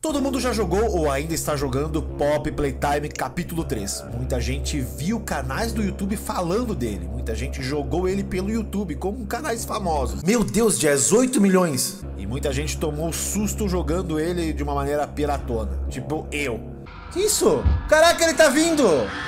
Todo mundo já jogou ou ainda está jogando Poppy Playtime Capítulo 3. Muita gente viu canais do YouTube falando dele. Muita gente jogou ele pelo YouTube, como canais famosos. Meu Deus, Jazz, 8 milhões! E muita gente tomou susto jogando ele de uma maneira piratona. Tipo eu. Que isso? Caraca, ele tá vindo!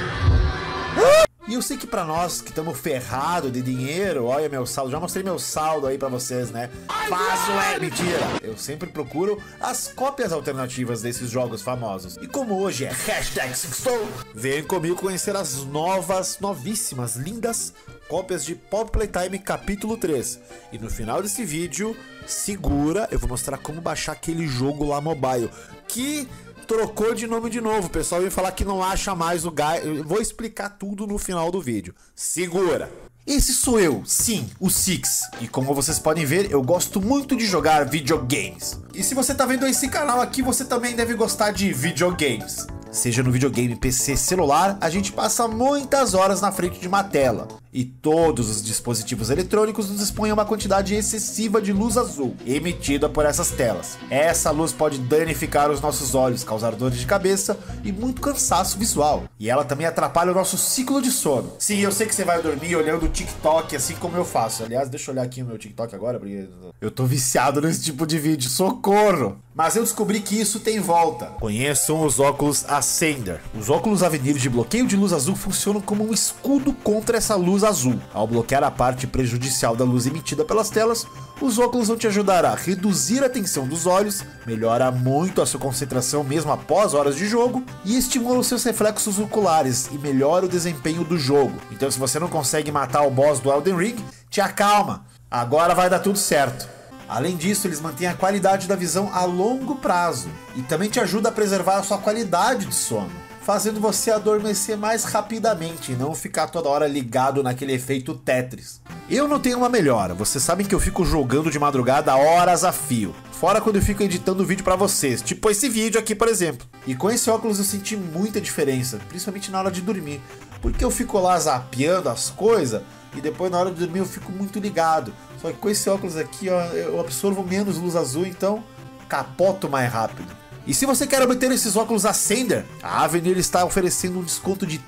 E eu sei que pra nós que estamos ferrados de dinheiro, olha meu saldo, já mostrei meu saldo aí pra vocês, né? Fácil é mentira! Eu sempre procuro as cópias alternativas desses jogos famosos. E como hoje é #Sixtou, vem comigo conhecer as novíssimas, lindas cópias de Poppy Playtime Capítulo 3. E no final desse vídeo, segura, eu vou mostrar como baixar aquele jogo lá mobile, que trocou de nome de novo. O pessoal veio falar que não acha mais o Guy. Eu vou explicar tudo no final do vídeo. Segura! Esse sou eu, sim, o Six. E como vocês podem ver, eu gosto muito de jogar videogames. E se você tá vendo esse canal aqui, você também deve gostar de videogames. Seja no videogame, PC, celular, a gente passa muitas horas na frente de uma tela. E todos os dispositivos eletrônicos nos expõem a uma quantidade excessiva de luz azul emitida por essas telas. Essa luz pode danificar os nossos olhos, causar dores de cabeça e muito cansaço visual. E ela também atrapalha o nosso ciclo de sono. Sim, eu sei que você vai dormir olhando o TikTok, assim como eu faço. Aliás, deixa eu olhar aqui o meu TikTok agora, porque eu tô viciado nesse tipo de vídeo. Socorro! Mas eu descobri que isso tem volta. Conheçam os óculos Ascender. Os óculos Avenir de bloqueio de luz azul funcionam como um escudo contra essa luz azul. Ao bloquear a parte prejudicial da luz emitida pelas telas, os óculos vão te ajudar a reduzir a tensão dos olhos, melhora muito a sua concentração mesmo após horas de jogo e estimula os seus reflexos oculares e melhora o desempenho do jogo. Então, se você não consegue matar o boss do Elden Ring, te acalma, agora vai dar tudo certo. Além disso, eles mantêm a qualidade da visão a longo prazo e também te ajuda a preservar a sua qualidade de sono, fazendo você adormecer mais rapidamente e não ficar toda hora ligado naquele efeito Tetris. Eu não tenho uma melhora, vocês sabem que eu fico jogando de madrugada horas a fio, fora quando eu fico editando vídeo pra vocês, tipo esse vídeo aqui, por exemplo. E com esse óculos eu senti muita diferença, principalmente na hora de dormir, porque eu fico lá zapeando as coisas e depois na hora de dormir eu fico muito ligado. Só que com esse óculos aqui, ó, eu absorvo menos luz azul, então capoto mais rápido. E se você quer obter esses óculos Ascender, a Avenir está oferecendo um desconto de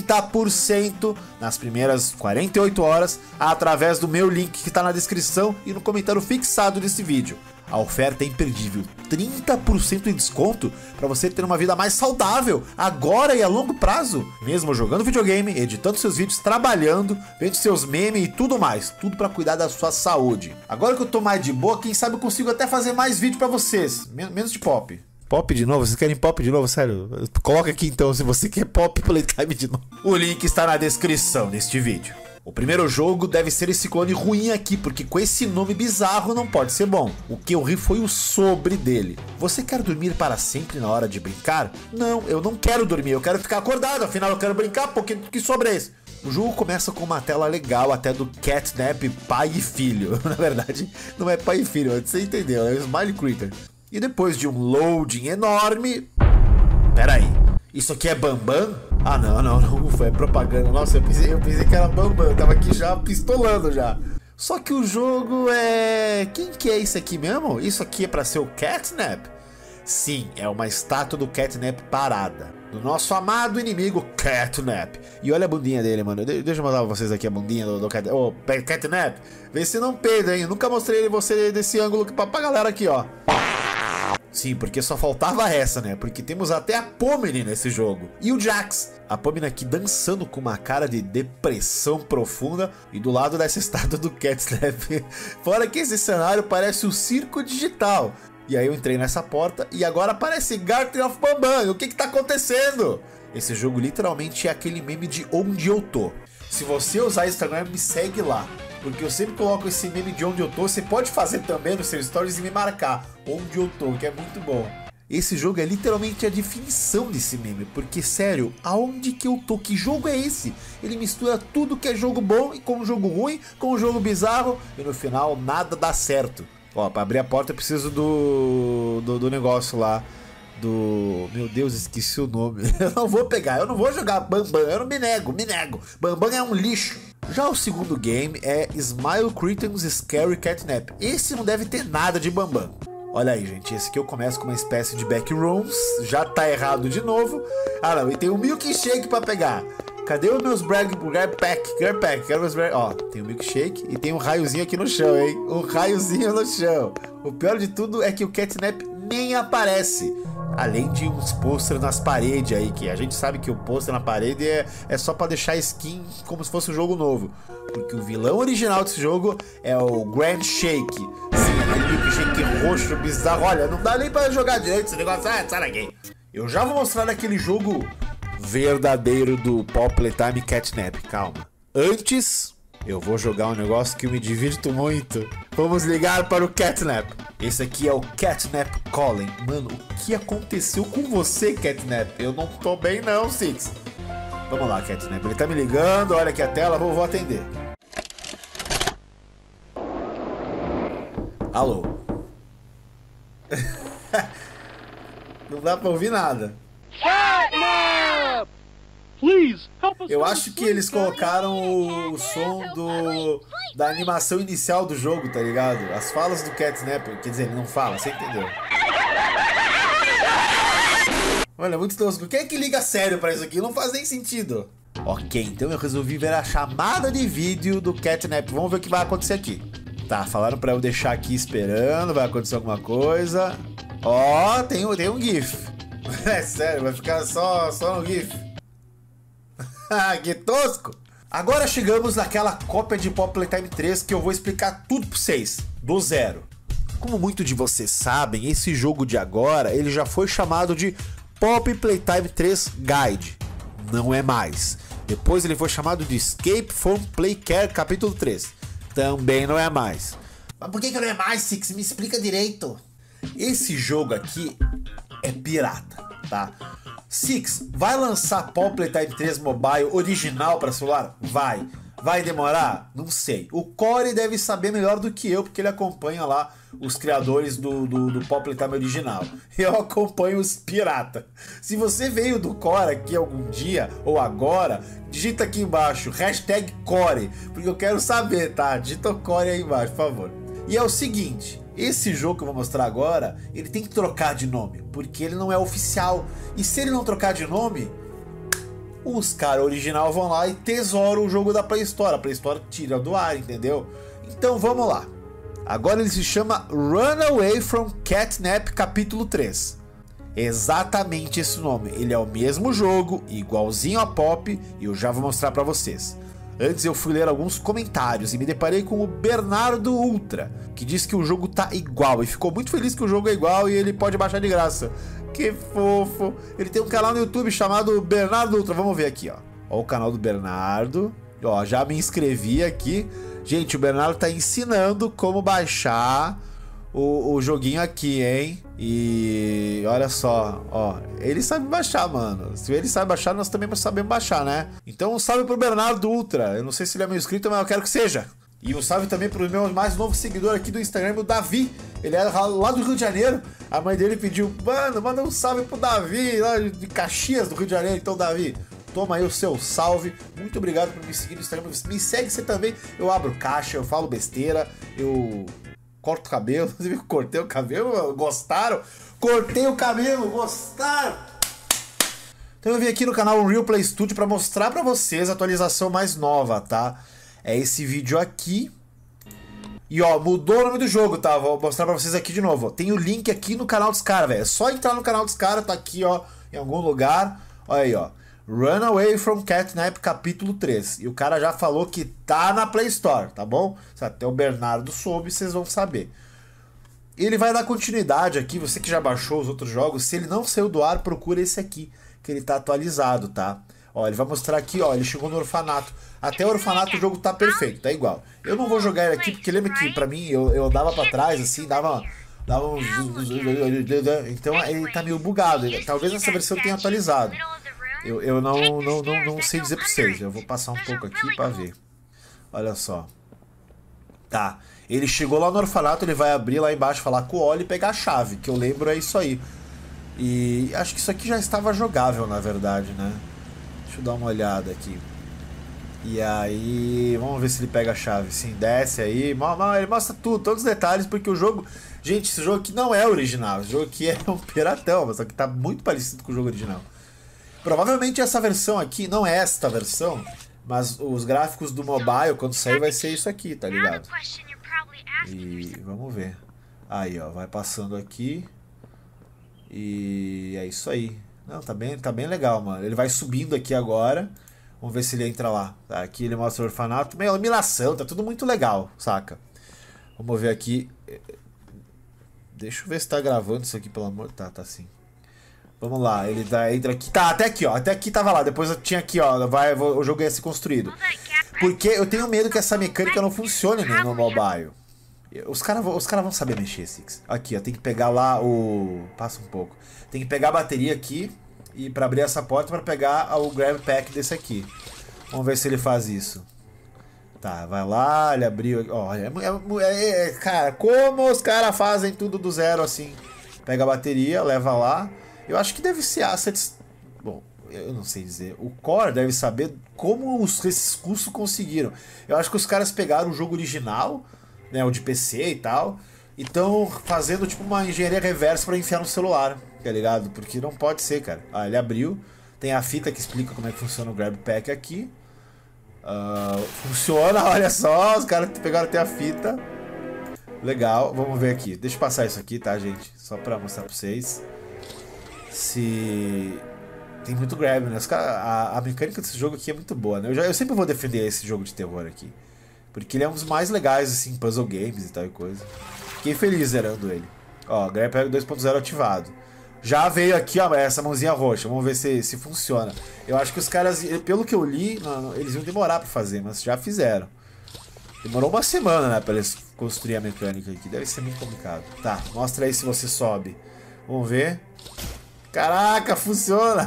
30% nas primeiras 48 horas através do meu link que está na descrição e no comentário fixado desse vídeo. A oferta é imperdível, 30% de desconto para você ter uma vida mais saudável, agora e a longo prazo. Mesmo jogando videogame, editando seus vídeos, trabalhando, vendo seus memes e tudo mais. Tudo para cuidar da sua saúde. Agora que eu tô mais de boa, quem sabe eu consigo até fazer mais vídeo para vocês, menos de Pop. Pop de novo? Vocês querem Pop de novo? Sério? Coloca aqui então se você quer Poppy Playtime de novo. O link está na descrição deste vídeo. O primeiro jogo deve ser esse clone ruim aqui, porque com esse nome bizarro não pode ser bom. O que eu ri foi o sobre dele. Você quer dormir para sempre na hora de brincar? Não, eu não quero dormir, eu quero ficar acordado, afinal eu quero brincar, porque que sobre é esse? O jogo começa com uma tela legal até do Catnap pai e filho. Na verdade, não é pai e filho, você entendeu, é o Smile Critter. E depois de um loading enorme... Pera aí, isso aqui é Bambam? Ah, não, foi propaganda. Nossa, eu pensei que era Bambam, eu tava aqui já pistolando já. Só que o jogo é... Quem que é isso aqui mesmo? Isso aqui é pra ser o Catnap? Sim, é uma estátua do Catnap parada, do nosso amado inimigo Catnap. E olha a bundinha dele, mano. Deixa eu mostrar pra vocês aqui a bundinha do Catnap. Ô, Catnap, vê se não peida, hein? Eu nunca mostrei você desse ângulo pra galera aqui, ó. Sim, porque só faltava essa, né? Porque temos até a Pomni nesse jogo. E o Jax. A Pomni aqui dançando com uma cara de depressão profunda. E do lado dessa estátua do Catnap. Fora que esse cenário parece o circo digital. E aí eu entrei nessa porta e agora aparece Garten of Bambam. O que tá acontecendo? Esse jogo literalmente é aquele meme de onde eu tô. Se você usar Instagram, me segue lá, porque eu sempre coloco esse meme de onde eu tô. Você pode fazer também nos seus stories e me marcar onde eu tô, que é muito bom. Esse jogo é literalmente a definição desse meme, porque sério, aonde que eu tô? Que jogo é esse? Ele mistura tudo que é jogo bom e com jogo ruim, com jogo bizarro, e no final nada dá certo. Ó, pra abrir a porta eu preciso do negócio lá. Meu Deus, esqueci o nome. Eu não vou pegar, eu não vou jogar Bambam, eu não me nego. Bambam é um lixo. Já o segundo game é Smile Critter's Scary Catnap. Esse não deve ter nada de Bambam. Olha aí, gente, esse aqui eu começo com uma espécie de backrooms. Já tá errado de novo. Ah, não, e tem um milkshake pra pegar. Cadê os meus Pack? Quero meus Ó, tem um milkshake e tem um raiozinho aqui no chão, hein? Um raiozinho no chão. O pior de tudo é que o Catnap nem aparece. Além de uns pôster nas paredes aí, que a gente sabe que o pôster na parede é só pra deixar a skin como se fosse um jogo novo. Porque o vilão original desse jogo é o Grand Shake. Sim, aquele milkshake roxo, bizarro. Olha, não dá nem pra jogar direito esse negócio. Ah, sai daqui. Eu já vou mostrar aquele jogo verdadeiro do Pop Playtime Catnap. Calma. Antes, eu vou jogar um negócio que eu me divirto muito. Vamos ligar para o Catnap. Esse aqui é o Catnap Calling. Mano, o que aconteceu com você, Catnap? Eu não tô bem não, Six. Vamos lá, Catnap. Ele tá me ligando, olha aqui a tela, vou atender. Alô? Não dá pra ouvir nada. Eu acho que eles colocaram o som da animação inicial do jogo, tá ligado? As falas do Catnap, quer dizer, ele não fala, você entendeu? Olha, muito tosco. Quem é que liga sério pra isso aqui? Não faz nem sentido. Ok, então eu resolvi ver a chamada de vídeo do Catnap. Vamos ver o que vai acontecer aqui. Tá, falaram pra eu deixar aqui esperando, vai acontecer alguma coisa. Ó, tem um GIF. É sério, vai ficar só no GIF. Que tosco! Agora chegamos naquela cópia de Pop Playtime 3 que eu vou explicar tudo pra vocês, do zero. Como muitos de vocês sabem, esse jogo de agora, ele já foi chamado de Pop Playtime 3 Guide. Não é mais. Depois ele foi chamado de Escape from Playcare Capítulo 3. Também não é mais. Mas por que não é mais, Six? Me explica direito. Esse jogo aqui é pirata, tá? Six, vai lançar Pop Playtime 3 Mobile original para celular? Vai. Vai demorar? Não sei. O Core deve saber melhor do que eu, porque ele acompanha lá os criadores do Pop Playtime original. Eu acompanho os pirata. Se você veio do Core aqui algum dia, ou agora, digita aqui embaixo, #Core, porque eu quero saber, tá? Digita o Core aí embaixo, por favor. E é o seguinte, esse jogo que eu vou mostrar agora, ele tem que trocar de nome, porque ele não é oficial. E se ele não trocar de nome, os caras original vão lá e tesouram o jogo da Play Store. A Play Store tira do ar, entendeu? Então vamos lá. Agora ele se chama Runaway from Catnap Capítulo 3. Exatamente esse nome. Ele é o mesmo jogo, igualzinho a Pop, e eu já vou mostrar pra vocês. Antes eu fui ler alguns comentários e me deparei com o Bernardo Ultra, que disse que o jogo tá igual e ficou muito feliz que o jogo é igual e ele pode baixar de graça. Que fofo. Ele tem um canal no YouTube chamado Bernardo Ultra. Vamos ver aqui, ó. Ó o canal do Bernardo. Ó, já me inscrevi aqui. Gente, o Bernardo tá ensinando como baixar o joguinho aqui, hein? E olha só, ó, ele sabe baixar, mano. Se ele sabe baixar, nós também sabemos baixar, né? Então um salve pro Bernardo Ultra. Eu não sei se ele é meu inscrito, mas eu quero que seja. E um salve também pro meu mais novo seguidor aqui do Instagram, o Davi. Ele é lá do Rio de Janeiro. A mãe dele pediu, mano, manda um salve pro Davi, lá de Caxias, do Rio de Janeiro. Então, Davi, toma aí o seu salve. Muito obrigado por me seguir no Instagram. Me segue você também. Eu abro caixa, eu falo besteira, eu corto o cabelo. Você viu que eu cortei o cabelo? Gostaram? Cortei o cabelo, gostaram? Então eu vim aqui no canal Unreal Play Studio pra mostrar pra vocês a atualização mais nova, tá? É esse vídeo aqui. E ó, mudou o nome do jogo, tá? Vou mostrar pra vocês aqui de novo. Tem o link aqui no canal dos caras, velho. É só entrar no canal dos caras, tá aqui, ó, em algum lugar. Olha aí, ó. Runaway from Catnap Capítulo 3. E o cara já falou que tá na Play Store, tá bom? Se até o Bernardo soube, vocês vão saber. Ele vai dar continuidade aqui, você que já baixou os outros jogos. Se ele não saiu do ar, procura esse aqui, que ele tá atualizado, tá? Ó, ele vai mostrar aqui, ó, ele chegou no orfanato. Até o orfanato o jogo tá perfeito, tá igual. Eu não vou jogar ele aqui, porque lembra que pra mim, eu dava pra trás, assim, dava uns... Então ele tá meio bugado. Talvez essa versão tenha atualizado. Eu não sei dizer pra vocês. Eu vou passar um pouco aqui pra ver. Olha só. Tá. Ele chegou lá no orfanato, ele vai abrir lá embaixo, falar com o Oli e pegar a chave, que eu lembro é isso aí. E acho que isso aqui já estava jogável, na verdade, né? Deixa eu dar uma olhada aqui. E aí, vamos ver se ele pega a chave. Sim, desce aí. Ele mostra tudo, todos os detalhes, porque o jogo... Gente, esse jogo aqui não é original. Esse jogo aqui é um piratão, só que tá muito parecido com o jogo original. Provavelmente essa versão aqui, não é esta versão, mas os gráficos do mobile, quando sair, vai ser isso aqui, tá ligado? E vamos ver. Aí, ó, vai passando aqui. E é isso aí. Não, tá bem legal, mano. Ele vai subindo aqui agora. Vamos ver se ele entra lá. Tá, aqui ele mostra o orfanato. Meio iluminação, tá tudo muito legal, saca? Vamos ver aqui. Deixa eu ver se tá gravando isso aqui, pelo amor. Tá sim. Vamos lá, ele entra aqui. Tá, até aqui, ó. Até aqui tava lá. Depois eu tinha aqui, ó. O jogo ia ser construído. Porque eu tenho medo que essa mecânica não funcione, né, no mobile. Os caras vão saber mexer, Six. Aqui, ó. Tem que pegar lá o... Passa um pouco. Tem que pegar a bateria aqui. E pra abrir essa porta, pra pegar o grab pack desse aqui. Vamos ver se ele faz isso. Tá, vai lá, ele abriu. Olha, cara, como os caras fazem tudo do zero assim? Pega a bateria, leva lá. Eu acho que deve ser assets. Bom, eu não sei dizer. O Core deve saber como esses cursos conseguiram. Eu acho que os caras pegaram o jogo original, né, o de PC e tal, e estão fazendo tipo uma engenharia reversa pra enfiar no celular, tá ligado? Porque não pode ser, cara. Ah, ele abriu. Tem a fita que explica como é que funciona o grab pack aqui. Funciona, olha só, os caras pegaram até a fita. Legal, vamos ver aqui. Deixa eu passar isso aqui, tá, gente? Só pra mostrar pra vocês. Se... Tem muito grab, né? A mecânica desse jogo aqui é muito boa, né? Eu sempre vou defender esse jogo de terror aqui. Porque ele é um dos mais legais, assim, puzzle games e tal e coisa. Fiquei feliz zerando ele. Ó, grab pack 2.0 ativado. Já veio aqui, ó, essa mãozinha roxa. Vamos ver se funciona. Eu acho que os caras, pelo que eu li, eles iam demorar pra fazer, mas já fizeram. Demorou uma semana, né, pra eles construir a mecânica aqui. Deve ser muito complicado. Tá, mostra aí se você sobe. Vamos ver. Caraca, funciona!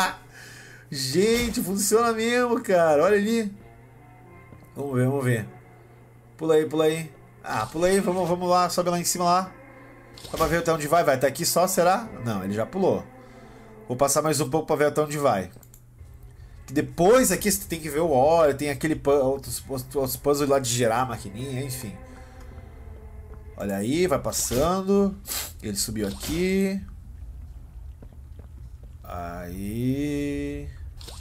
Gente, funciona mesmo, cara. Olha ali. Vamos ver. Pula aí. Ah, pula aí, vamos lá, sobe lá em cima lá. Só pra ver até onde vai até aqui só, será? Não, ele já pulou. Vou passar mais um pouco pra ver até onde vai. Depois aqui você tem que ver o óleo, tem aquele outros puzzles lá de girar a maquininha, enfim. Olha aí, vai passando. Ele subiu aqui. Aí.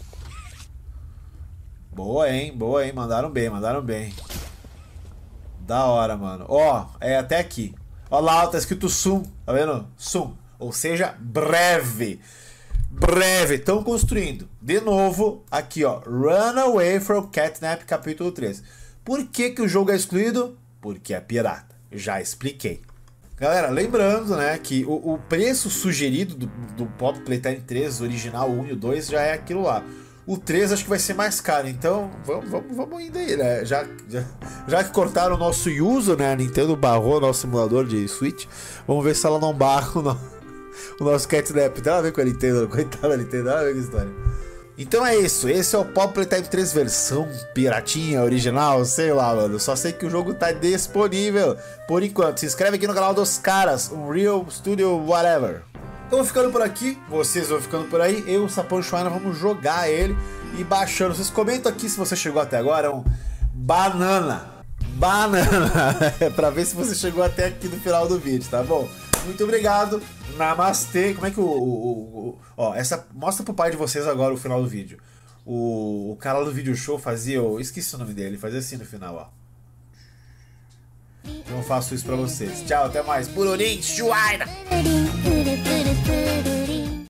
Boa, hein? Mandaram bem. Da hora, mano. Ó, é até aqui. Olha lá, tá escrito soon, tá vendo? Soon, ou seja, breve. Estão construindo. De novo, aqui ó, Runaway from Catnap, capítulo 3. Por que o jogo é excluído? Porque é pirata. Já expliquei. Galera, lembrando, né, que o preço sugerido do Poppy Playtime 3, original, o 1 e o 2, já é aquilo lá. O 3 acho que vai ser mais caro, então vamos indo aí, né? Já que cortaram o nosso user, né? A Nintendo barrou o nosso simulador de Switch. Vamos ver se ela não barra o nosso Catnap. Tem nada a ver com a Nintendo, coitada da Nintendo, nada a ver com a história. Então é isso, esse é o Poppy Playtime 3 versão piratinha, original, sei lá, mano. Só sei que o jogo tá disponível por enquanto. Se inscreve aqui no canal dos caras, Unreal Studio Whatever. Eu vou ficando por aqui, vocês vão ficando por aí. Eu e o Sapão Schweiner vamos jogar ele e baixando. Vocês comentam aqui se você chegou até agora. É um banana pra ver se você chegou até aqui no final do vídeo, tá bom? Muito obrigado, namastê. Como é que ó, mostra pro pai de vocês agora o final do vídeo. O cara do vídeo show fazia, eu esqueci o nome dele, fazia assim no final, ó. Então eu faço isso pra vocês. Tchau, até mais. Bururim, Schweiner.